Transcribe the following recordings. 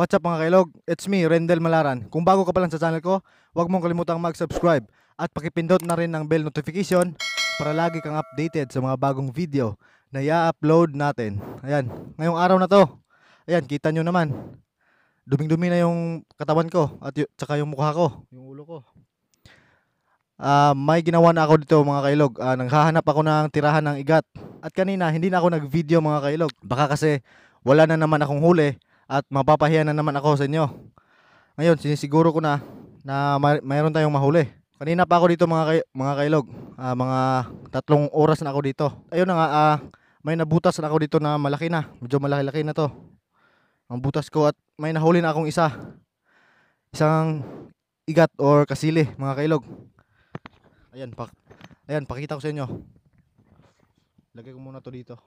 What's up mga kailog? It's me, Rendel Malaran. Kung bago ka pa lang sa channel ko, huwag mong kalimutang mag-subscribe at pakipindot na rin ng bell notification para lagi kang updated sa mga bagong video na i-upload natin. Ayan, ngayong araw na to, ayan, kita nyo naman, duming-dumi na yung katawan ko at tsaka yung mukha ko, yung ulo ko. May ginawa na ako dito mga kailog. Naghahanap ako ng tirahan ng igat. At kanina, hindi na ako nag-video mga kailog. Baka kasi wala na naman akong huli at mapapahiya na naman ako sa inyo. Ngayon, sinisiguro ko na mayroon tayong mahuli. Kanina pa ako dito mga kailog. Mga 3 oras na ako dito. Ayun na nga, may nabutas na ako dito na malaki na. Medyo malaki-laki na to ang butas ko at may nahuli na akong isang igat or kasili mga kailog. Ayan, pakita ko sa inyo. Lagay ko muna to dito.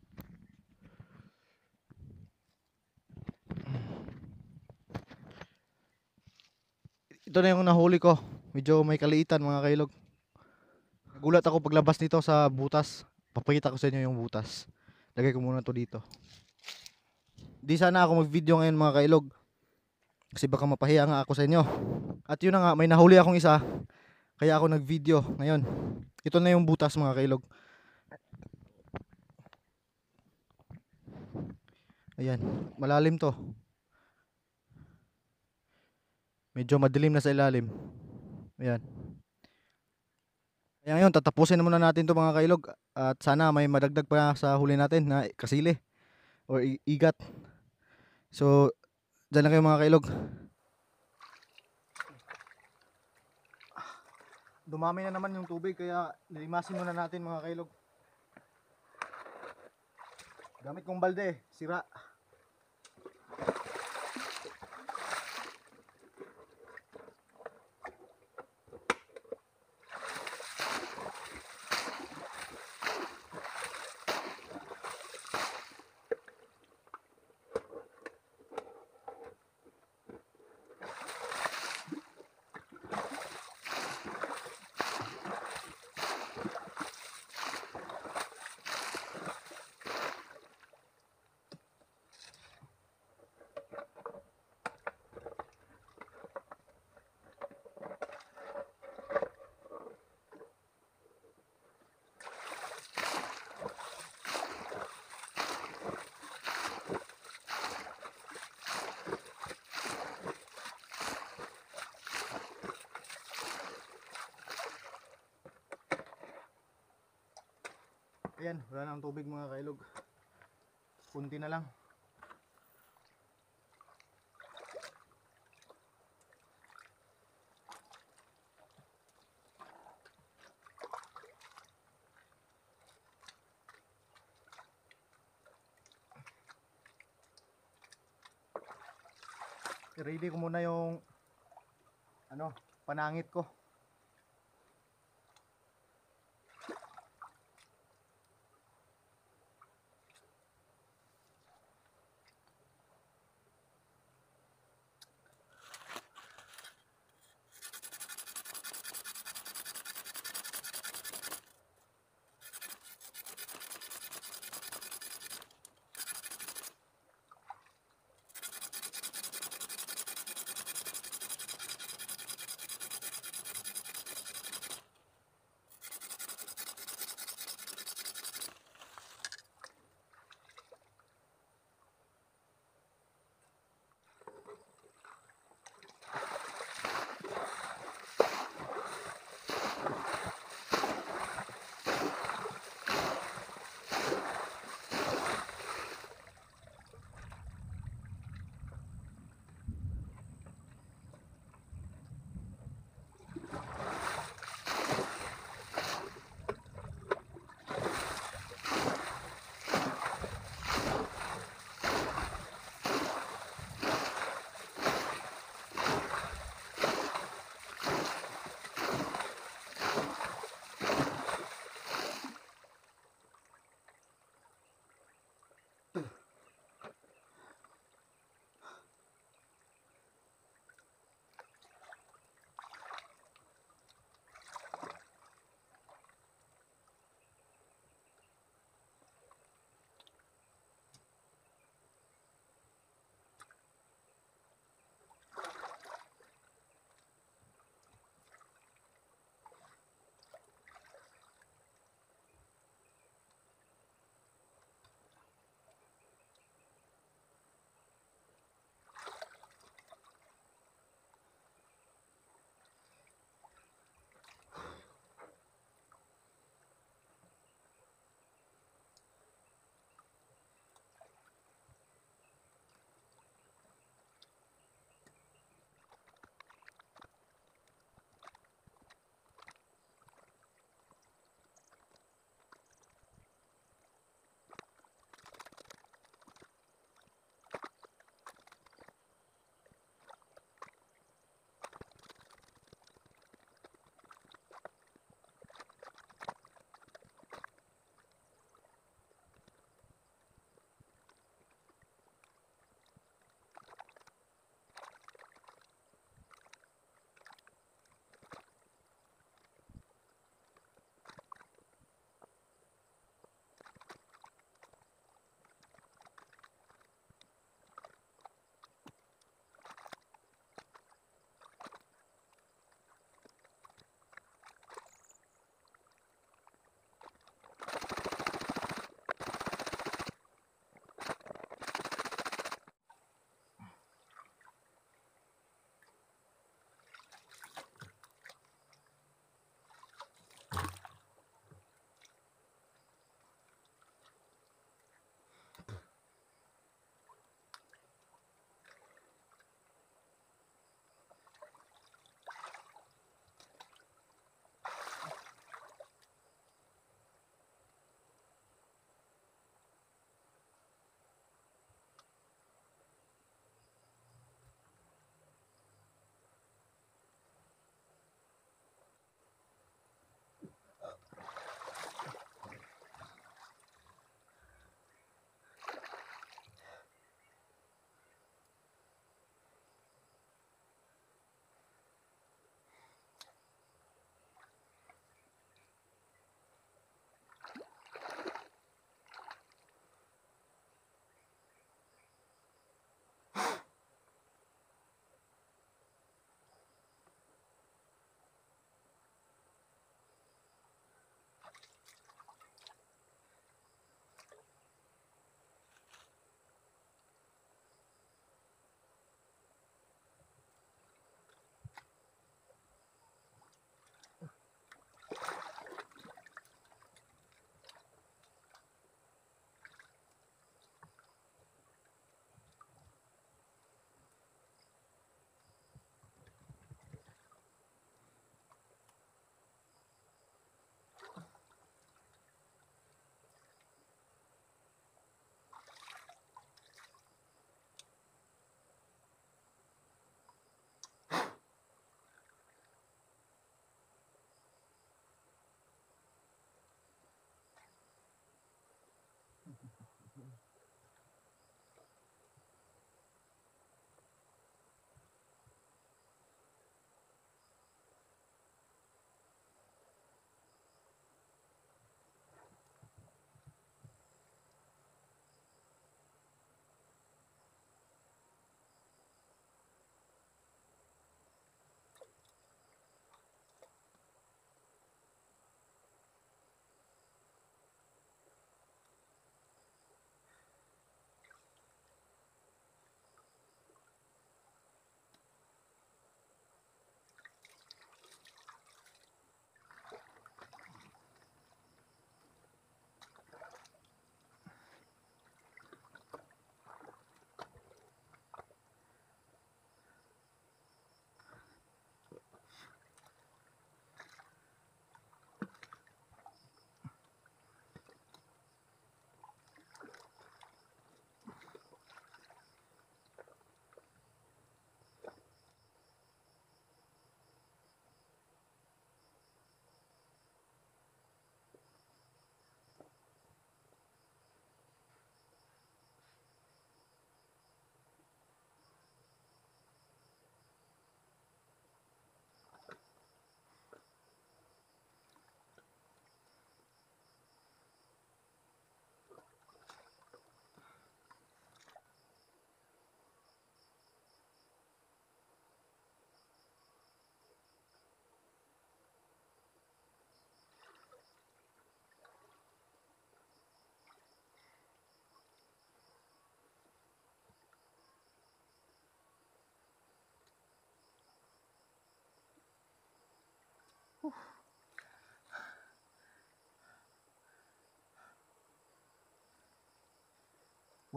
Ito na yung nahuli ko. Medyo may kaliitan mga kailog. Nagulat ako paglabas nito sa butas. Papakita ko sa inyo yung butas. Lagay ko muna to dito. Di sana ako mag-video ngayon mga kailog, kasi baka mapahiya nga ako sa inyo. At yun na nga, may nahuli akong isa, kaya ako nag-video ngayon. Ito na yung butas mga kailog. Ayan, malalim to. Medyo madilim na sa ilalim. Ayan. Kaya ngayon, tatapusin na muna natin to mga kailog. At sana may madagdag pa sa huli natin na kasili or igat. So, dyan lang kayo mga kailog. Dumami na naman yung tubig kaya nilimasin muna natin mga kailog. Gamit kong balde, sira. Ayan, wala na ang tubig mga kailog. Kunti na lang. I-ready ko muna yung panangit ko.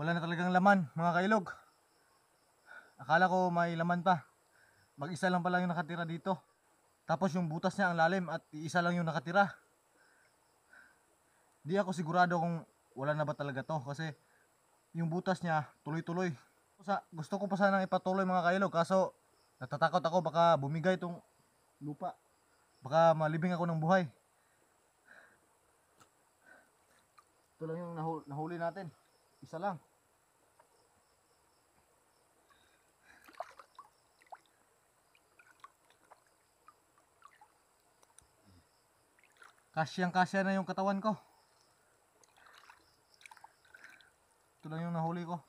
wala na talagang laman mga kailog. Akala ko may laman pa. Mag-isa lang pala yung nakatira dito. Tapos yung butas niya ang lalim at isa lang yung nakatira. Di ako sigurado kung wala na ba talaga to kasi yung butas niya tuloy-tuloy. Gusto ko pa sanang ipatuloy mga kailog, kaso natatakot ako baka bumigay itong lupa. Baka malibing ako ng buhay. Ito lang yung nahuli natin. Isa lang. Kasyang-kasya na yung katawan ko. Ito lang yung nahuli ko.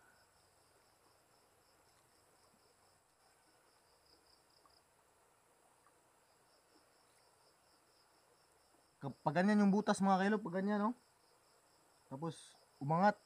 Pag ganyan yung butas mga kailog, pag ganyan, no? Tapos umangat.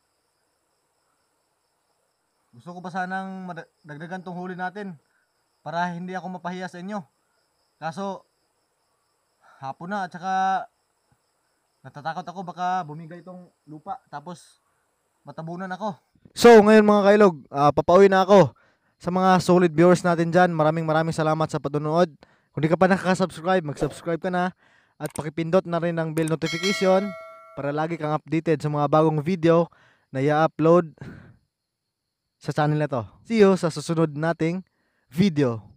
Gusto ko pa sanang dagdagan tong huli natin para hindi ako mapahiya sa inyo. Kaso hapon na at saka natatakot ako baka bumigay itong lupa tapos matabunan ako. So ngayon mga kailog, papauwi na ako. Sa mga solid viewers natin dyan, maraming salamat sa patunood. Kung di ka pa nakaka-subscribe, mag-subscribe ka na. At pakipindot na rin ang bell notification para lagi kang updated sa mga bagong video na i-upload sa channel na to. See you sa susunod nating video.